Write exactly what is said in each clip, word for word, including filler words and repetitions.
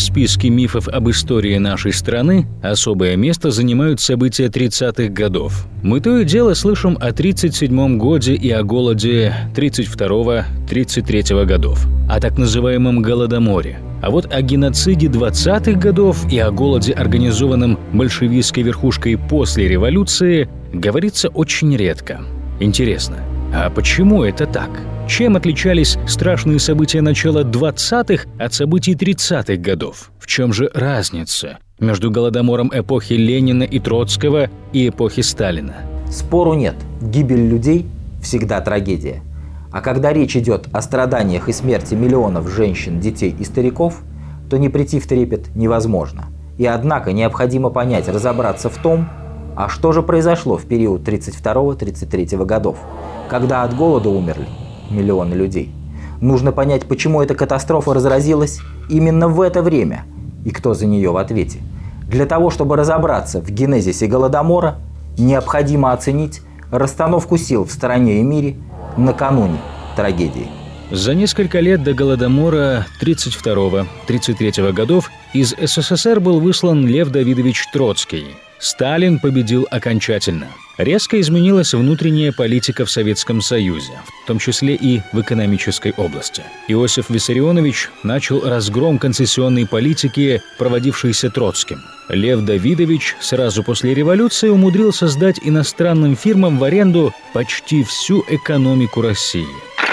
списке мифов об истории нашей страны особое место занимают события тридцатых годов. Мы то и дело слышим о тридцать седьмом годе и о голоде тридцать второго — тридцать третьего годов, о так называемом Голодоморе. А вот о геноциде двадцатых годов и о голоде, организованном большевистской верхушкой после революции, говорится очень редко. Интересно, а почему это так? Чем отличались страшные события начала двадцатых от событий тридцатых годов? В чем же разница между Голодомором эпохи Ленина и Троцкого и эпохи Сталина? Спору нет. Гибель людей всегда трагедия. А когда речь идет о страданиях и смерти миллионов женщин, детей и стариков, то не прийти в трепет невозможно. И однако необходимо понять, разобраться в том, а что же произошло в период тридцать второго — тридцать третьего годов, когда от голода умерли миллионы людей. Нужно понять, почему эта катастрофа разразилась именно в это время и кто за нее в ответе. Для того, чтобы разобраться в генезисе Голодомора, необходимо оценить расстановку сил в стране и мире накануне трагедии. За несколько лет до Голодомора тридцать второго — тридцать третьего годов из СССР был выслан Лев Давидович Троцкий. Сталин победил окончательно. Резко изменилась внутренняя политика в Советском Союзе, в том числе и в экономической области. Иосиф Виссарионович начал разгром концессионной политики, проводившейся Троцким. Лев Давидович сразу после революции умудрился сдать иностранным фирмам в аренду почти всю экономику России.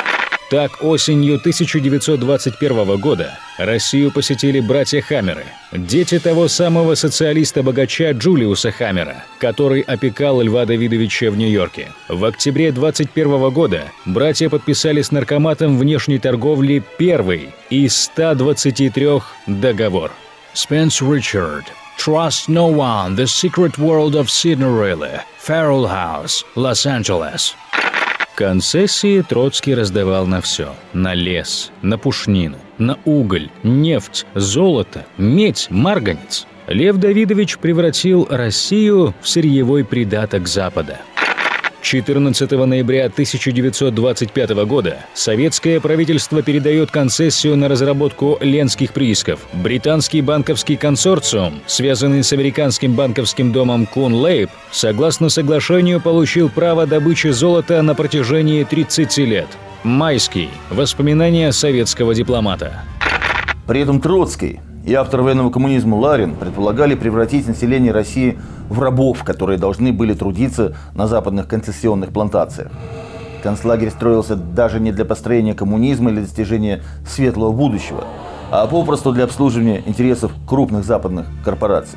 Так, осенью тысяча девятьсот двадцать первого года Россию посетили братья Хаммеры, дети того самого социалиста-богача Джулиуса Хаммера, который опекал Льва Давидовича в Нью-Йорке. В октябре двадцать первого года братья подписали с наркоматом внешней торговли первый из ста двадцати трёх договор. Спенс Ричард. Trust no one. The Secret World of Cinderella. Farrell House, Лос-Анджелес. Концессии Троцкий раздавал на все. На лес, на пушнину, на уголь, нефть, золото, медь, марганец. Лев Давидович превратил Россию в сырьевой придаток Запада. четырнадцатого ноября тысяча девятьсот двадцать пятого года советское правительство передает концессию на разработку ленских приисков. Британский банковский консорциум, связанный с американским банковским домом Кун-Лейб, согласно соглашению получил право добычи золота на протяжении тридцати лет. Майский. Воспоминания советского дипломата. При этом Троцкий и автор военного коммунизма Ларин предполагали превратить население России в рабов, которые должны были трудиться на западных концессионных плантациях. Концлагерь строился даже не для построения коммунизма или достижения светлого будущего, а попросту для обслуживания интересов крупных западных корпораций.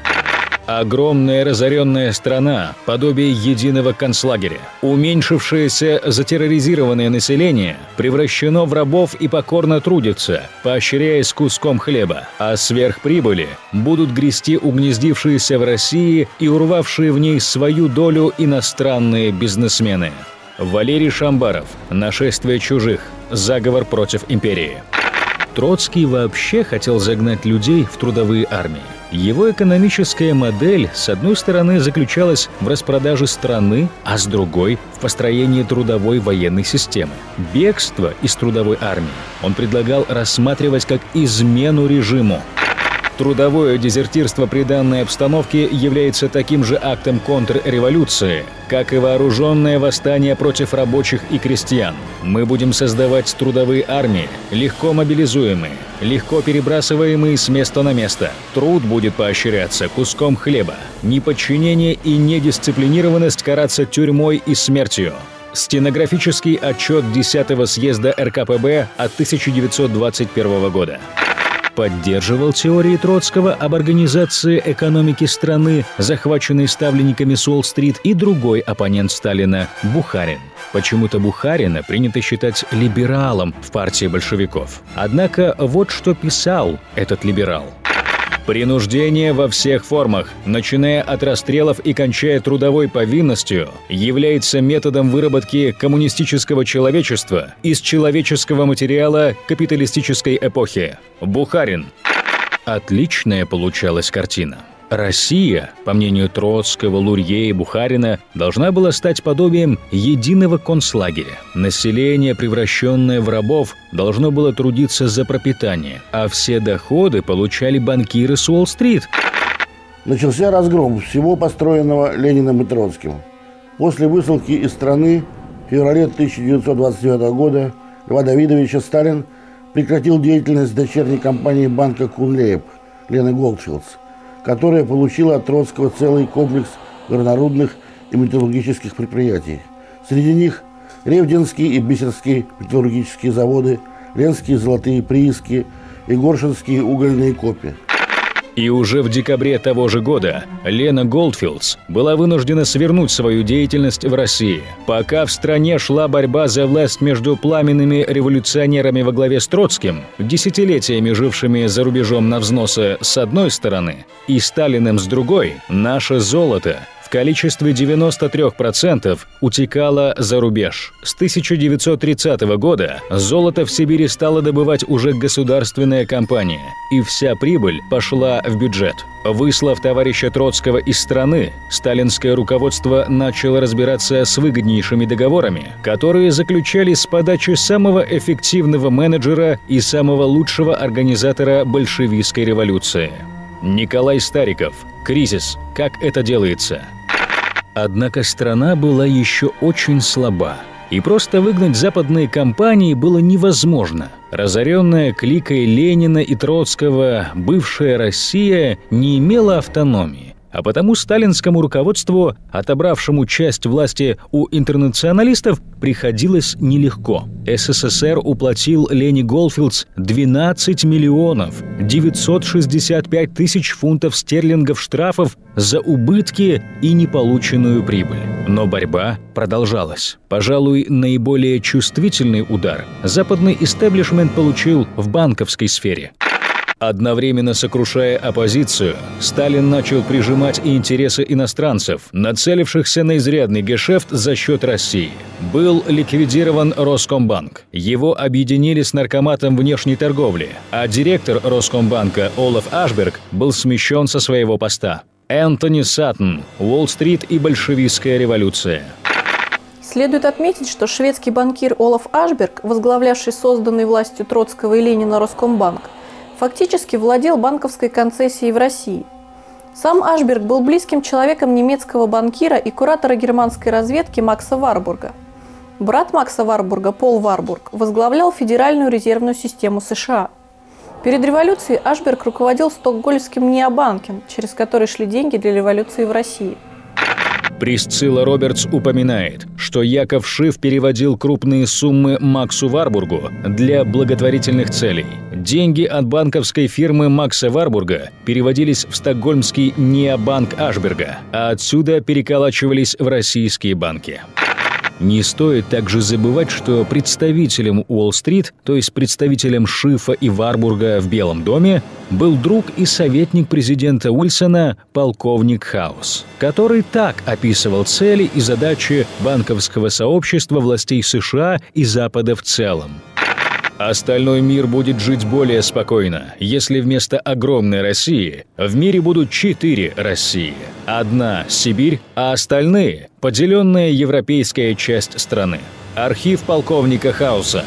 Огромная разоренная страна, подобие единого концлагеря. Уменьшившееся затерроризированное население превращено в рабов и покорно трудится, поощряясь куском хлеба, а сверхприбыли будут грести угнездившиеся в России и урвавшие в ней свою долю иностранные бизнесмены. Валерий Шамбаров. Нашествие чужих. Заговор против империи. Троцкий вообще хотел загнать людей в трудовые армии. Его экономическая модель, с одной стороны, заключалась в распродаже страны, а с другой – в построении трудовой военной системы. Бегство из трудовой армии он предлагал рассматривать как измену режиму. Трудовое дезертирство при данной обстановке является таким же актом контрреволюции, как и вооруженное восстание против рабочих и крестьян. Мы будем создавать трудовые армии, легко мобилизуемые, легко перебрасываемые с места на место. Труд будет поощряться куском хлеба. Неподчинение и недисциплинированность караться тюрьмой и смертью. Стенографический отчет десятого съезда эр ка пэ бэ от тысяча девятьсот двадцать первого года. Поддерживал теории Троцкого об организации экономики страны, захваченной ставленниками с Уолл-стрит, и другой оппонент Сталина – Бухарин. Почему-то Бухарина принято считать либералом в партии большевиков. Однако вот что писал этот либерал. Принуждение во всех формах, начиная от расстрелов и кончая трудовой повинностью, является методом выработки коммунистического человечества из человеческого материала капиталистической эпохи. Бухарин. Отличная получалась картина. Россия, по мнению Троцкого, Лурье и Бухарина, должна была стать подобием единого концлагеря. Население, превращенное в рабов, должно было трудиться за пропитание, а все доходы получали банкиры с Уолл-стрит. Начался разгром всего построенного Лениным и Троцким. После высылки из страны в феврале тысяча девятьсот двадцать девятого года Льва Давидовича Сталин прекратил деятельность дочерней компании банка Кунлейб Лены Голдфилдс, которая получила от Троцкого целый комплекс горнорудных и металлургических предприятий. Среди них Ревдинские и Бисерские металлургические заводы, Ленские золотые прииски и Горшинские угольные копи. И уже в декабре того же года Лена Голдфилдс была вынуждена свернуть свою деятельность в России. Пока в стране шла борьба за власть между пламенными революционерами во главе с Троцким, десятилетиями жившими за рубежом на взносы с одной стороны, и Сталиным с другой, наше золото в количестве девяноста трёх процентов утекало за рубеж. С тысяча девятьсот тридцатого года золото в Сибири стала добывать уже государственная компания, и вся прибыль пошла в бюджет. Выслав товарища Троцкого из страны, сталинское руководство начало разбираться с выгоднейшими договорами, которые заключались с подачи самого эффективного менеджера и самого лучшего организатора большевистской революции. Николай Стариков. Кризис. Как это делается? Однако страна была еще очень слаба, и просто выгнать западные компании было невозможно. Разоренная кликой Ленина и Троцкого бывшая Россия не имела автономии, а потому сталинскому руководству, отобравшему часть власти у интернационалистов, приходилось нелегко. СССР уплатил Лене Голдфилдс двенадцать миллионов девятьсот шестьдесят пять тысяч фунтов стерлингов штрафов за убытки и неполученную прибыль. Но борьба продолжалась. Пожалуй, наиболее чувствительный удар западный истеблишмент получил в банковской сфере. Одновременно сокрушая оппозицию, Сталин начал прижимать и интересы иностранцев, нацелившихся на изрядный гешефт за счет России. Был ликвидирован Роскомбанк. Его объединили с Наркоматом внешней торговли, а директор Роскомбанка Олаф Ашберг был смещен со своего поста. Энтони Саттон, Уолл-стрит и большевистская революция. Следует отметить, что шведский банкир Олаф Ашберг, возглавлявший созданный властью Троцкого и Ленина Роскомбанк, фактически владел банковской концессией в России. Сам Ашберг был близким человеком немецкого банкира и куратора германской разведки Макса Варбурга. Брат Макса Варбурга, Пол Варбург, возглавлял Федеральную резервную систему США. Перед революцией Ашберг руководил Стокгольмским Необанком, через который шли деньги для революции в России. Присцилла Робертс упоминает, что Яков Шиф переводил крупные суммы Максу Варбургу для благотворительных целей. Деньги от банковской фирмы Макса Варбурга переводились в стокгольмский Необанк Ашберга, а отсюда переколачивались в российские банки. Не стоит также забывать, что представителем Уолл-стрит, то есть представителем Шифа и Варбурга в Белом доме, был друг и советник президента Уильсона полковник Хаус, который так описывал цели и задачи банковского сообщества властей США и Запада в целом. Остальной мир будет жить более спокойно, если вместо огромной России в мире будут четыре России. Одна – Сибирь, а остальные – поделенная европейская часть страны. Архив полковника Хауса.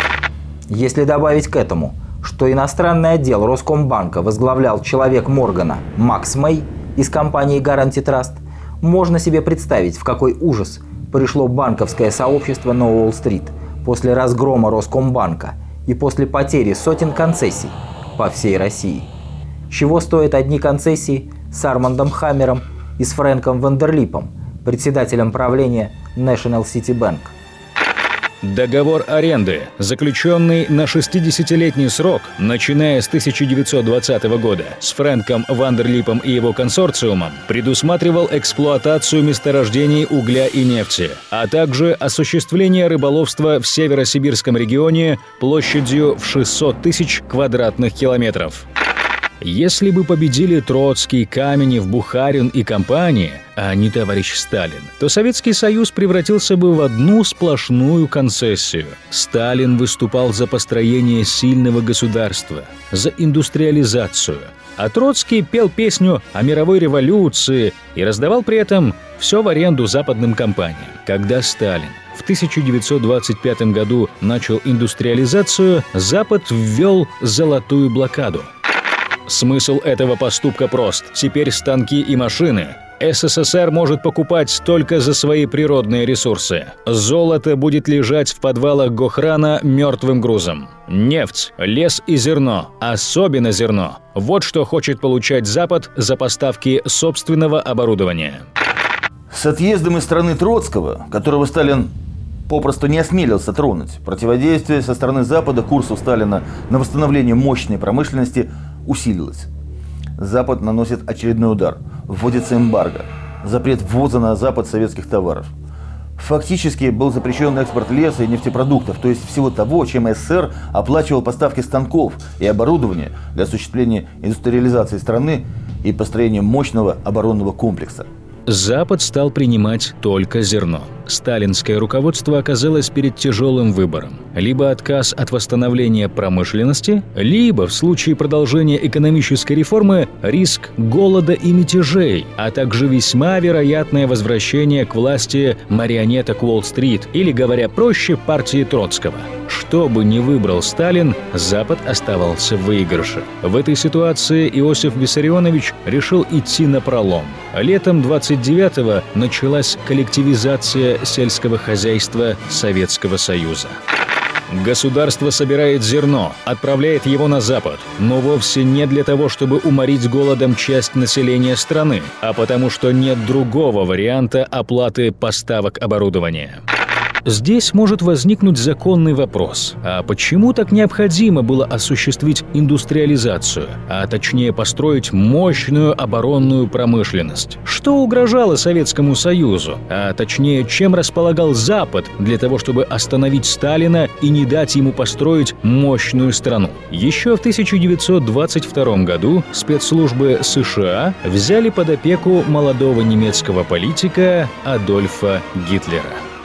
Если добавить к этому, что иностранный отдел Роскомбанка возглавлял человек Моргана Макс Мэй из компании Guaranty Trust, можно себе представить, в какой ужас пришло банковское сообщество на Уолл-стрит после разгрома Роскомбанка и после потери сотен концессий по всей России. Чего стоят одни концессии с Армандом Хаммером и с Фрэнком Вандерлипом, председателем правления National City Bank. Договор аренды, заключенный на шестидесятилетний срок, начиная с тысяча девятьсот двадцатого года, с Фрэнком Вандерлипом и его консорциумом, предусматривал эксплуатацию месторождений угля и нефти, а также осуществление рыболовства в северосибирском регионе площадью в шестьсот тысяч квадратных километров. Если бы победили Троцкий, Каменев, Бухарин и компания, а не товарищ Сталин, то Советский Союз превратился бы в одну сплошную концессию. Сталин выступал за построение сильного государства, за индустриализацию, а Троцкий пел песню о мировой революции и раздавал при этом все в аренду западным компаниям. Когда Сталин в тысяча девятьсот двадцать пятом году начал индустриализацию, Запад ввел золотую блокаду. Смысл этого поступка прост. Теперь станки и машины СССР может покупать только за свои природные ресурсы. Золото будет лежать в подвалах Гохрана мертвым грузом. Нефть, лес и зерно, особенно зерно. Вот что хочет получать Запад за поставки собственного оборудования. С отъездом из страны Троцкого, которого Сталин попросту не осмелился тронуть, противодействие со стороны Запада курсу Сталина на восстановление мощной промышленности усилилось. Запад наносит очередной удар. Вводится эмбарго. Запрет ввоза на Запад советских товаров. Фактически был запрещен экспорт леса и нефтепродуктов, то есть всего того, чем СССР оплачивал поставки станков и оборудования для осуществления индустриализации страны и построения мощного оборонного комплекса. Запад стал принимать только зерно. Сталинское руководство оказалось перед тяжелым выбором. Либо отказ от восстановления промышленности, либо, в случае продолжения экономической реформы, риск голода и мятежей, а также весьма вероятное возвращение к власти марионеток Уолл-стрит, или, говоря проще, партии Троцкого. Что бы ни выбрал Сталин, Запад оставался в выигрыше. В этой ситуации Иосиф Виссарионович решил идти напролом. Летом двадцать девятого началась коллективизация сельского хозяйства Советского Союза. Государство собирает зерно, отправляет его на Запад, но вовсе не для того, чтобы уморить голодом часть населения страны, а потому что нет другого варианта оплаты поставок оборудования. Здесь может возникнуть законный вопрос: а почему так необходимо было осуществить индустриализацию, а точнее построить мощную оборонную промышленность? Что угрожало Советскому Союзу, а точнее чем располагал Запад для того, чтобы остановить Сталина и не дать ему построить мощную страну? Еще в тысяча девятьсот двадцать втором году спецслужбы США взяли под опеку молодого немецкого политика Адольфа Гитлера.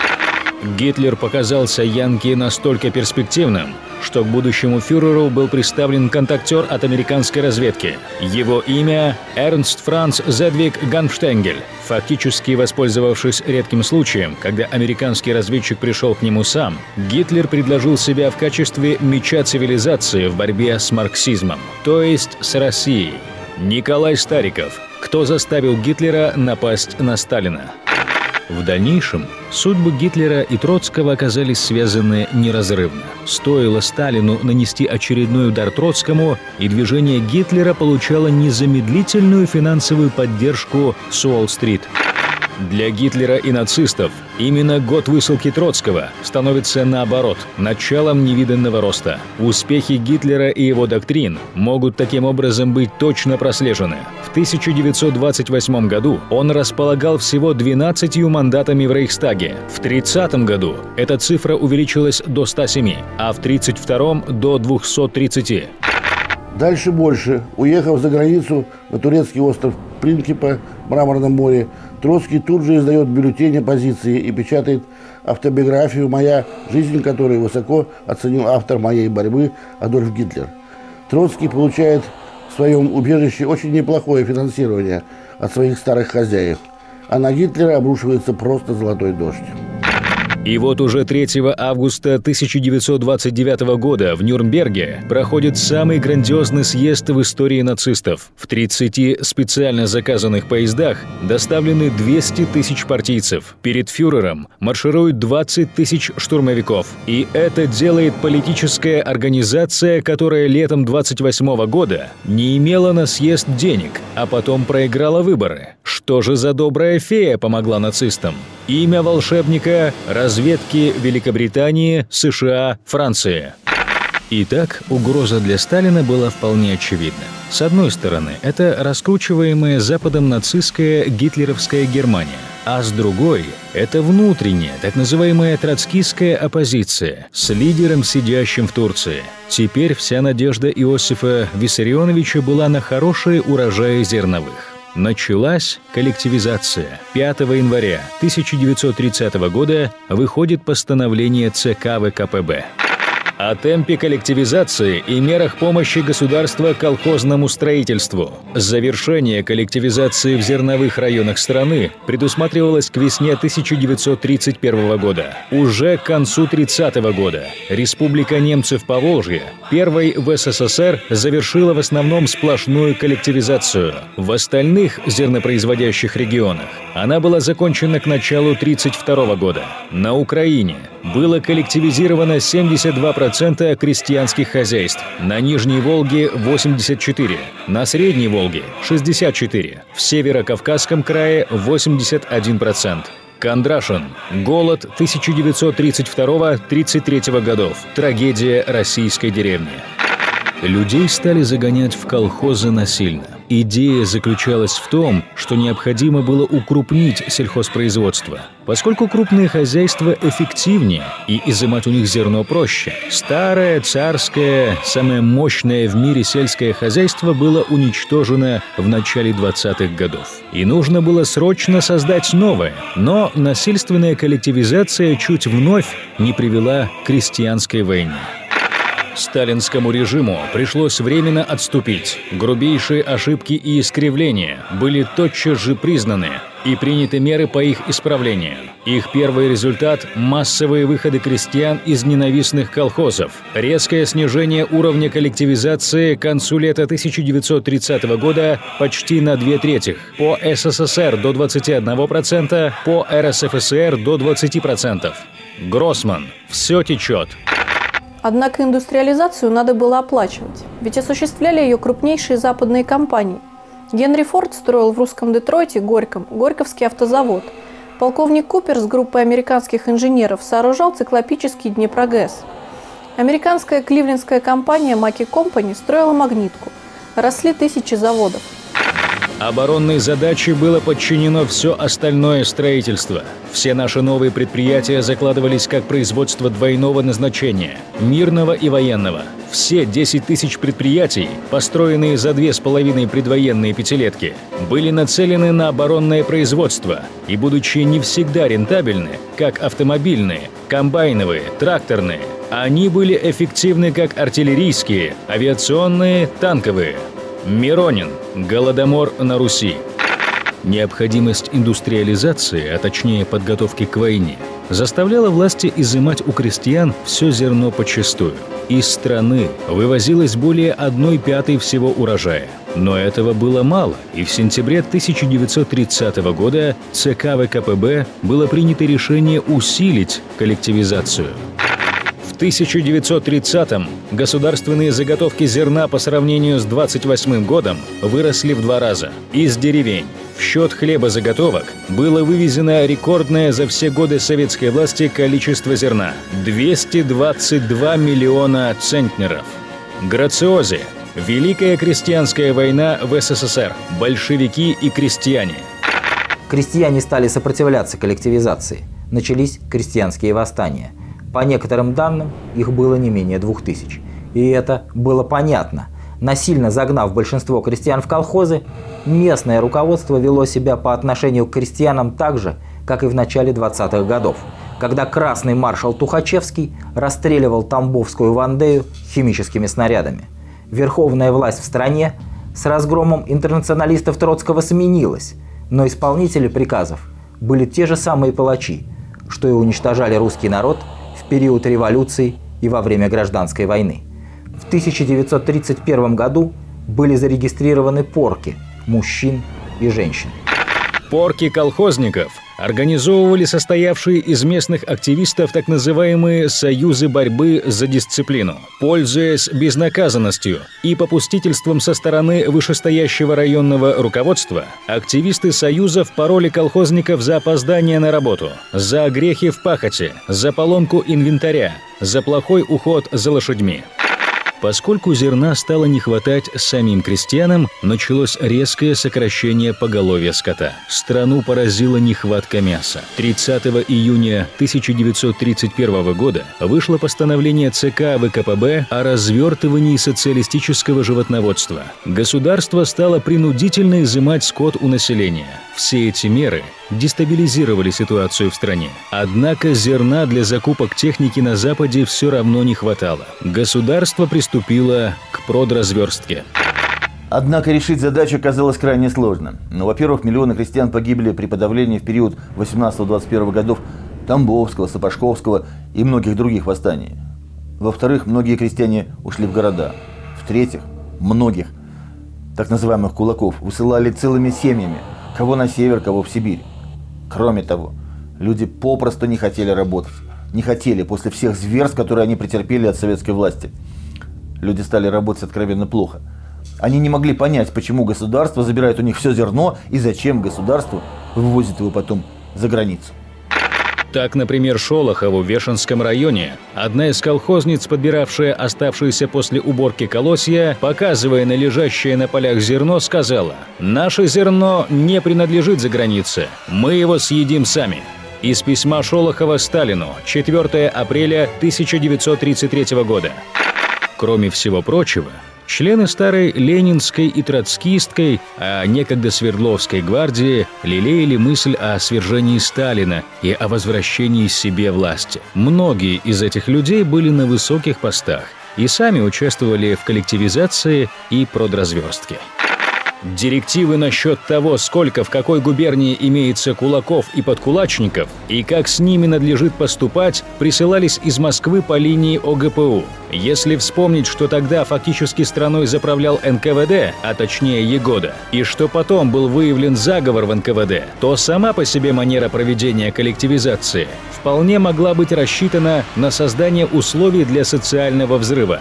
Гитлер показался Янке настолько перспективным, что к будущему фюреру был представлен контактер от американской разведки. Его имя – Эрнст Франц Зедвиг Ганфштенгель. Фактически воспользовавшись редким случаем, когда американский разведчик пришел к нему сам, Гитлер предложил себя в качестве меча цивилизации в борьбе с марксизмом, то есть с Россией. Николай Стариков. Кто заставил Гитлера напасть на Сталина? В дальнейшем судьбы Гитлера и Троцкого оказались связаны неразрывно. Стоило Сталину нанести очередной удар Троцкому, и движение Гитлера получало незамедлительную финансовую поддержку с Уолл-стрит. Для Гитлера и нацистов именно год высылки Троцкого становится, наоборот, началом невиданного роста. Успехи Гитлера и его доктрин могут таким образом быть точно прослежены. В тысяча девятьсот двадцать восьмом году он располагал всего двенадцатью мандатами в Рейхстаге. В тридцатом году эта цифра увеличилась до ста семи, а в тридцать втором – до двухсот тридцати. Дальше больше. Уехав за границу на турецкий остров Принкипа в Мраморном море, Троцкий тут же издает бюллетень оппозиции и печатает автобиографию «Моя жизнь», которую высоко оценил автор «Моей борьбы» Адольф Гитлер. Троцкий получает в своем убежище очень неплохое финансирование от своих старых хозяев, а на Гитлера обрушивается просто золотой дождь. И вот уже третьего августа тысяча девятьсот двадцать девятого года в Нюрнберге проходит самый грандиозный съезд в истории нацистов. В тридцати специально заказанных поездах доставлены двести тысяч партийцев. Перед фюрером маршируют двадцать тысяч штурмовиков. И это делает политическая организация, которая летом двадцать восьмого года не имела на съезд денег, а потом проиграла выборы. Что же за добрая фея помогла нацистам? Имя волшебника – разведки Великобритании, США, Франции. Итак, угроза для Сталина была вполне очевидна. С одной стороны, это раскручиваемая Западом нацистская гитлеровская Германия, а с другой – это внутренняя, так называемая троцкистская оппозиция с лидером, сидящим в Турции. Теперь вся надежда Иосифа Виссарионовича была на хорошие урожаи зерновых. Началась коллективизация. пятого января тысяча девятьсот тридцатого года выходит постановление ЦК ВКПБ. о темпе коллективизации и мерах помощи государства колхозному строительству. Завершение коллективизации в зерновых районах страны предусматривалось к весне тысяча девятьсот тридцать первого года. Уже к концу тридцатого года Республика Немцев Поволжья, первой в СССР, завершила в основном сплошную коллективизацию. В остальных зернопроизводящих регионах она была закончена к началу тридцать второго года. На Украине было коллективизировано семьдесят два процента крестьянских хозяйств, на Нижней Волге – восемьдесят четыре процента, на Средней Волге – шестьдесят четыре процента, в Северо-Кавказском крае – восемьдесят один процент. Кондрашин. Голод тысяча девятьсот тридцать второго — тридцать третьего годов. Трагедия российской деревни. Людей стали загонять в колхозы насильно. Идея заключалась в том, что необходимо было укрупнить сельхозпроизводство, поскольку крупные хозяйства эффективнее и изымать у них зерно проще. Старое, царское, самое мощное в мире сельское хозяйство было уничтожено в начале двадцатых годов. И нужно было срочно создать новое, но насильственная коллективизация чуть вновь не привела к крестьянской войне. Сталинскому режиму пришлось временно отступить. Грубейшие ошибки и искривления были тотчас же признаны и приняты меры по их исправлению. Их первый результат – массовые выходы крестьян из ненавистных колхозов, резкое снижение уровня коллективизации к концу лета тысяча девятьсот тридцатого года почти на две трети, по СССР до двадцати одного процента, по РСФСР до двадцати процентов. Гроссман. Все течет. Однако индустриализацию надо было оплачивать, ведь осуществляли ее крупнейшие западные компании. Генри Форд строил в русском Детройте, Горьком, Горьковский автозавод. Полковник Купер с группой американских инженеров сооружал циклопический Днепрогэс. Американская кливлендская компания Маки Компани строила магнитку. Росли тысячи заводов. Оборонной задаче было подчинено все остальное строительство. Все наши новые предприятия закладывались как производство двойного назначения – мирного и военного. Все десять тысяч предприятий, построенные за две с половиной предвоенные пятилетки, были нацелены на оборонное производство и, будучи не всегда рентабельны, как автомобильные, комбайновые, тракторные, они были эффективны как артиллерийские, авиационные, танковые. Миронин. Голодомор на Руси. Необходимость индустриализации, а точнее подготовки к войне, заставляла власти изымать у крестьян все зерно подчистую. Из страны вывозилось более одной пятой всего урожая. Но этого было мало, и в сентябре тысяча девятьсот тридцатого года ЦК ВКПБ было принято решение усилить коллективизацию. В тысяча девятьсот тридцатом государственные заготовки зерна по сравнению с двадцать восьмым годом выросли в два раза. Из деревень в счет хлебозаготовок было вывезено рекордное за все годы советской власти количество зерна – двести двадцать два миллиона центнеров. Грациози. Великая крестьянская война в СССР. Большевики и крестьяне. Крестьяне стали сопротивляться коллективизации. Начались крестьянские восстания. По некоторым данным, их было не менее двух тысяч. И это было понятно. Насильно загнав большинство крестьян в колхозы, местное руководство вело себя по отношению к крестьянам так же, как и в начале двадцатых годов, когда красный маршал Тухачевский расстреливал Тамбовскую Вандею химическими снарядами. Верховная власть в стране с разгромом интернационалистов Троцкого сменилась, но исполнители приказов были те же самые палачи, что и уничтожали русский народ в период революции и во время гражданской войны. В тысяча девятьсот тридцать первом году были зарегистрированы порки мужчин и женщин. Порки колхозников организовывали состоявшие из местных активистов так называемые «союзы борьбы за дисциплину». Пользуясь безнаказанностью и попустительством со стороны вышестоящего районного руководства, активисты союзов пороли колхозников за опоздание на работу, за грехи в пахоте, за поломку инвентаря, за плохой уход за лошадьми. Поскольку зерна стало не хватать самим крестьянам, началось резкое сокращение поголовья скота. Страну поразила нехватка мяса. тридцатого июня тысяча девятьсот тридцать первого года вышло постановление ЦК ВКПБ о развертывании социалистического животноводства. Государство стало принудительно изымать скот у населения. Все эти меры дестабилизировали ситуацию в стране. Однако зерна для закупок техники на Западе все равно не хватало. Государство приступило к продразверстке. Однако решить задачу оказалось крайне сложно. Ну, во-первых, миллионы крестьян погибли при подавлении в период восемнадцатого-двадцать первого годов Тамбовского, Сапожковского и многих других восстаний. Во-вторых, многие крестьяне ушли в города. В-третьих, многих так называемых кулаков высылали целыми семьями, кого на север, кого в Сибирь. Кроме того, люди попросту не хотели работать. Не хотели после всех зверств, которые они претерпели от советской власти. Люди стали работать откровенно плохо. Они не могли понять, почему государство забирает у них все зерно и зачем государство вывозит его потом за границу. Так, например, Шолохову в Вешенском районе одна из колхозниц, подбиравшая оставшиеся после уборки колосья, показывая на лежащее на полях зерно, сказала: «Наше зерно не принадлежит за границе, мы его съедим сами». Из письма Шолохова Сталину, четвёртого апреля тысяча девятьсот тридцать третьего года. Кроме всего прочего, члены старой ленинской и троцкистской, а некогда Свердловской гвардии лелеяли мысль о свержении Сталина и о возвращении себе власти. Многие из этих людей были на высоких постах и сами участвовали в коллективизации и продразверстке. Директивы насчет того, сколько в какой губернии имеется кулаков и подкулачников и как с ними надлежит поступать, присылались из Москвы по линии О Гэ Пэ У. Если вспомнить, что тогда фактически страной заправлял Эн Ка Вэ Дэ, а точнее Егода, и что потом был выявлен заговор в Эн Ка Вэ Дэ, то сама по себе манера проведения коллективизации вполне могла быть рассчитана на создание условий для социального взрыва.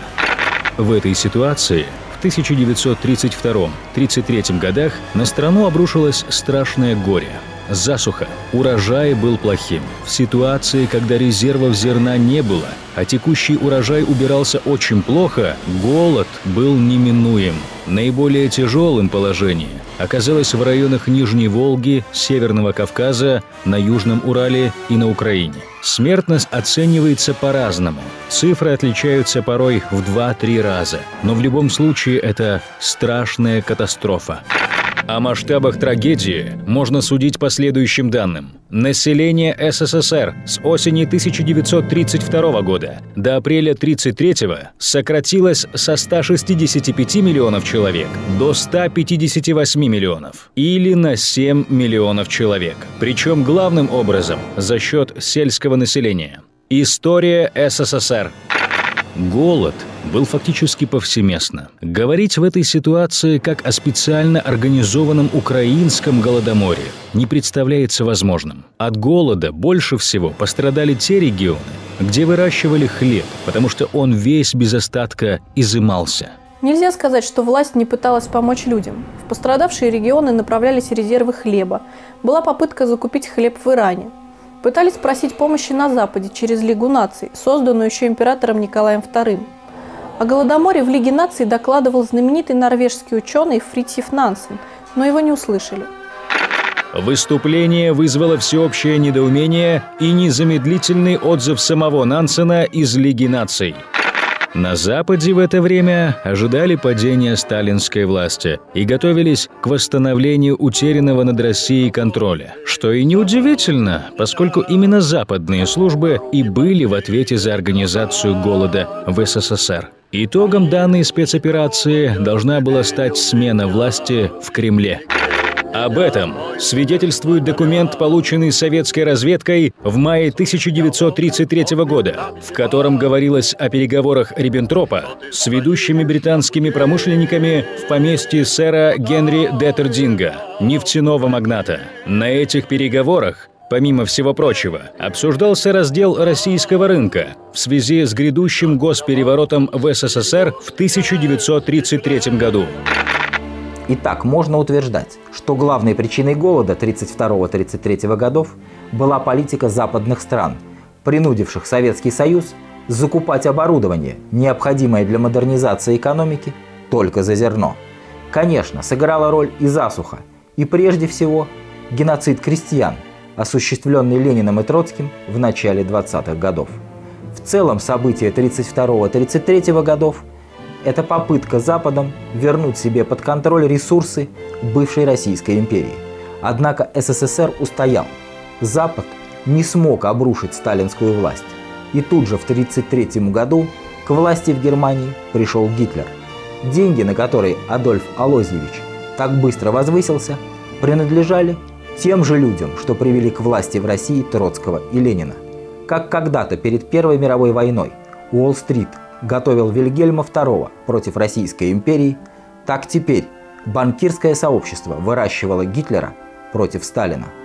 В этой ситуации в тысяча девятьсот тридцать втором — тридцать третьем годах на страну обрушилось страшное горе. Засуха. Урожай был плохим. В ситуации, когда резервов зерна не было, а текущий урожай убирался очень плохо, голод был неминуем. Наиболее тяжелым положение оказалось в районах Нижней Волги, Северного Кавказа, на Южном Урале и на Украине. Смертность оценивается по-разному. Цифры отличаются порой в два-три раза. Но в любом случае это страшная катастрофа. О масштабах трагедии можно судить по следующим данным. Население Эс Эс Эс Эр с осени тысяча девятьсот тридцать второго года до апреля тридцать третьего сократилось со ста шестидесяти пяти миллионов человек до ста пятидесяти восьми миллионов, или на семь миллионов человек. Причем главным образом за счет сельского населения. История Эс Эс Эс Эр. Голод был фактически повсеместно. Говорить в этой ситуации как о специально организованном украинском голодоморе не представляется возможным. От голода больше всего пострадали те регионы, где выращивали хлеб, потому что он весь без остатка изымался. Нельзя сказать, что власть не пыталась помочь людям. В пострадавшие регионы направлялись резервы хлеба. Была попытка закупить хлеб в Иране. Пытались просить помощи на Западе через Лигу наций, созданную еще императором Николаем вторым. О Голодоморе в Лиге наций докладывал знаменитый норвежский ученый Фритьёф Нансен, но его не услышали. Выступление вызвало всеобщее недоумение и незамедлительный отзыв самого Нансена из Лиги наций. На Западе в это время ожидали падения сталинской власти и готовились к восстановлению утерянного над Россией контроля. Что и неудивительно, поскольку именно западные службы и были в ответе за организацию голода в Эс Эс Эс Эр. Итогом данной спецоперации должна была стать смена власти в Кремле. Об этом свидетельствует документ, полученный советской разведкой в мае тысяча девятьсот тридцать третьего года, в котором говорилось о переговорах Риббентропа с ведущими британскими промышленниками в поместье сэра Генри Деттердинга, нефтяного магната. На этих переговорах, помимо всего прочего, обсуждался раздел российского рынка в связи с грядущим госпереворотом в Эс Эс Эс Эр в тысяча девятьсот тридцать третьем году. Итак, можно утверждать, что главной причиной голода тридцать второго — тридцать третьего годов была политика западных стран, принудивших Советский Союз закупать оборудование, необходимое для модернизации экономики, только за зерно. Конечно, сыграла роль и засуха, и прежде всего геноцид крестьян, осуществленный Лениным и Троцким в начале двадцатых годов. В целом события тридцать второго — тридцать третьего годов – это попытка Западом вернуть себе под контроль ресурсы бывшей Российской империи, Однако СССР устоял. Запад не смог обрушить сталинскую власть. И тут же в тысяча девятьсот тридцать третьем году к власти в Германии пришел Гитлер. Деньги, на которые Адольф Алозьевич так быстро возвысился, принадлежали тем же людям, что привели к власти в России Троцкого и Ленина. Как когда-то перед Первой мировой войной Уолл-стрит готовил Вильгельма второго против Российской империи, так теперь банкирское сообщество выращивало Гитлера против Сталина.